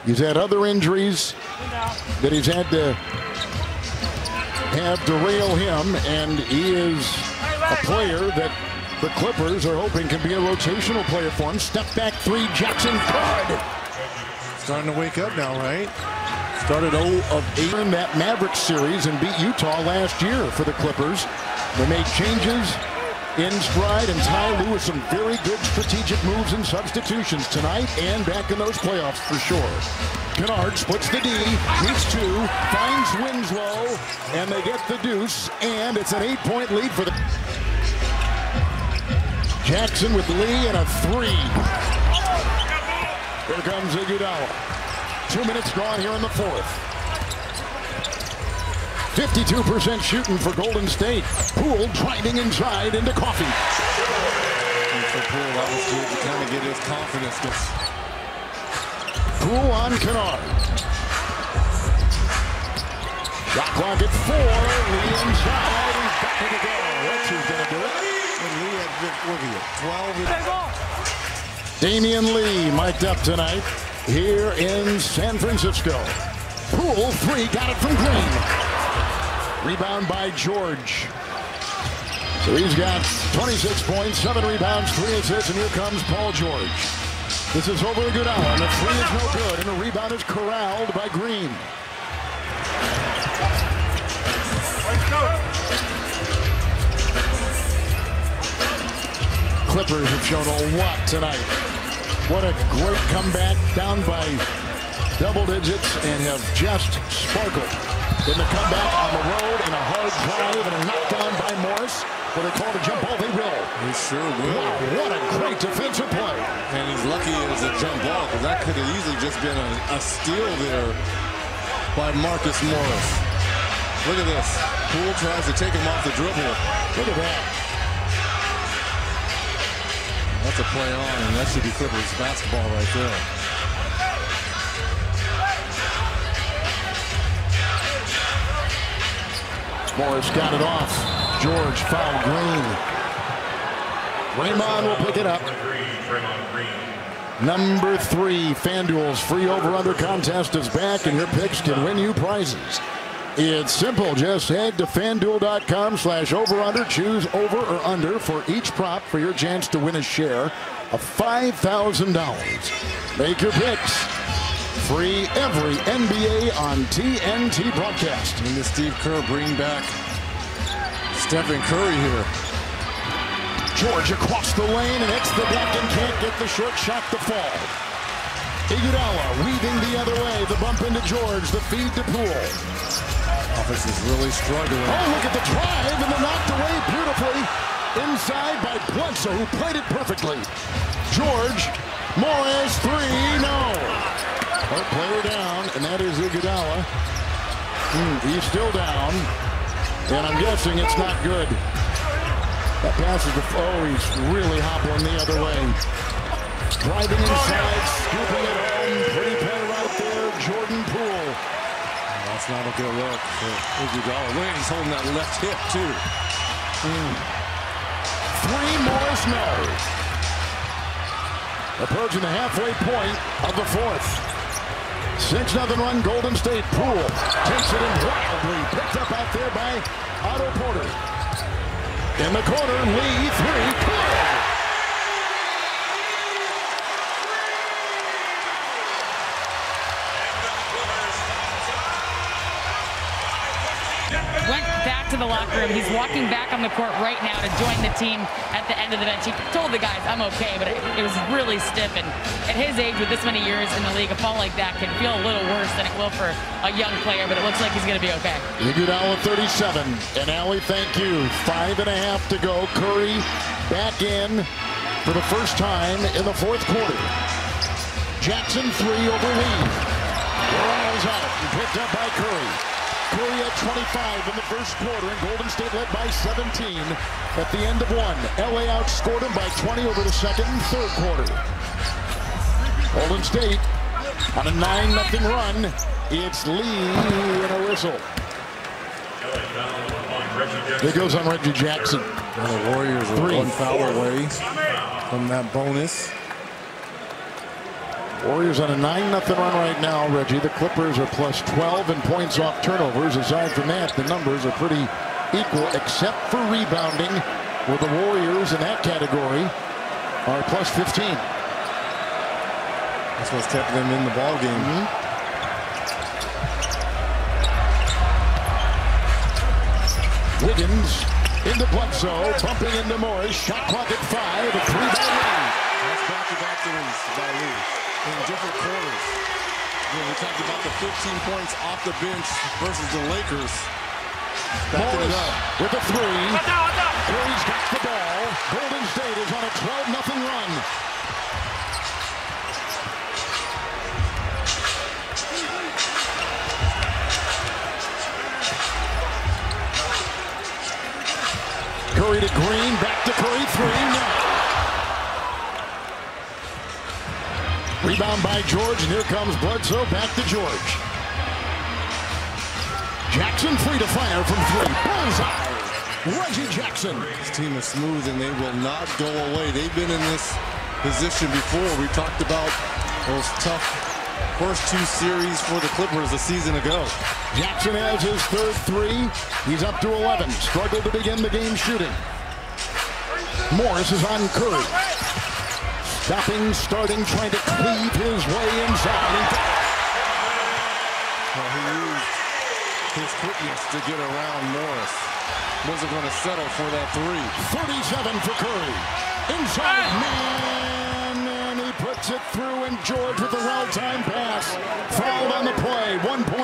He's had other injuries that he's had to have derail him, and he is a player that the Clippers are hoping can be a rotational player for him. Step back three, Jackson good. Starting to wake up now, right? Started 0 of 8 in that Mavericks series and beat Utah last year for the Clippers. They made changes in stride, and Ty Lue with some very good strategic moves and substitutions tonight and back in those playoffs for sure. Kennard splits the D, needs two, finds Winslow, and they get the deuce, and it's an 8-point lead for the Jackson with Lee and a three. Here comes Iguodala. 2 minutes gone here in the fourth. 52% shooting for Golden State. Poole driving inside into Coffee. For Poole, that was good to kind of get his confidence. Poole on Kennard. Shot clock at 4. Lee inside. He's back to the goal. That's who's going to do it. And Lee had, look at it, 12. Damian Lee mic'd up tonight here in San Francisco. Poole, three, got it from Green. Rebound by George. So he's got 26 points, 7 rebounds, 3 assists, and here comes Paul George. This is over Iguodala, and the three is no good, and the rebound is corralled by Green. Clippers have shown a lot tonight. What a great comeback, down by double digits, and have just sparkled. In the comeback on the road, in a hard drive, and a knockdown by Morris. Will they call it a jump ball? They will. He sure will. Wow, what a great defensive play. And he's lucky it was a jump ball, because that could have easily just been a steal there by Marcus Morris. Look at this. Poole tries to take him off the dribble. Look at that. That's a play on, and that should be Clippers basketball right there. Morris got it off. George fouled Green. Raymond will pick it up. Number 3, FanDuel's free over-under contest is back, and your picks can win you prizes. It's simple. Just head to FanDuel.com/over-under. Choose over or under for each prop for your chance to win a share of $5,000. Make your picks. Free every NBA on TNT broadcast. And the Steve Kerr bring back Stephen Curry here. George across the lane and hits the deck and can't get the short shot to fall. Iguodala weaving the other way. The bump into George. The feed to Poole. Offense is really struggling. Oh, look at the drive, and they're knocked away beautifully. Inside by Bledsoe, who played it perfectly. George, Morris, 3, no. Our player down, and that is Iguodala. He's still down, and I'm guessing it's not good. That pass is he's really hobbling the other way. Driving inside, scooping it home. Pretty play right there, Jordan Poole. That's not a good look for Iguodala. Look, he's holding that left hip, too. 3, Morris, no. Approaching the halfway point of the fourth. 6-0 run, Golden State. Poole takes it in wildly. Picked up out there by Otto Porter. In the corner, Lee, 3, good. Went back to the locker room. He's walking back on the court right now to join the team at the end of the bench. He told the guys, I'm okay, but it was really stiff. And at his age, with this many years in the league, a fall like that can feel a little worse than it will for a young player, but it looks like he's going to be okay. Iguodala 37. And Allie, thank you. 5.5 to go. Curry back in for the first time in the fourth quarter. Jackson 3 over Lee. Rolls out and picked up by Curry. Curry at 25 in the first quarter, and Golden State led by 17 at the end of one. LA outscored them by 20 over the second and third quarter. Golden State on a 9-0 run. It's Lee and a whistle. It goes on Reggie Jackson. And the Warriors are 1 foul away from that bonus. Warriors on a 9-0 run right now, Reggie. The Clippers are plus 12 in points off turnovers. Aside from that, the numbers are pretty equal, except for rebounding, where the Warriors in that category are plus 15. That's what's kept them in the ball game. Wiggins into Bledsoe, bumping into Morris. Shot clock at 5. A 3-ball lead. That's back-to-back threes by Lee in different quarters. We talked about the 15 points off the bench versus the Lakers. Backing it up with a 3. Curry's got the ball. Golden State is on a 12-0 run. Curry to Green, back to Curry, 3, no. Rebound by George, and here comes Bledsoe, back to George. Jackson free to fire from 3. Bullseye! Reggie Jackson. This team is smooth, and they will not go away. They've been in this position before. We talked about those tough first 2 series for the Clippers a season ago. Jackson has his 3rd 3. He's up to 11. Struggled to begin the game shooting. Morris is on Curry. Stopping, starting, trying to cleave his way inside. Well, he used his quickness to get around Morris. Wasn't going to settle for that 3. 37 for Curry. Inside man, and he puts it through, and George with the well-timed pass. Fouled on the play. 1 point.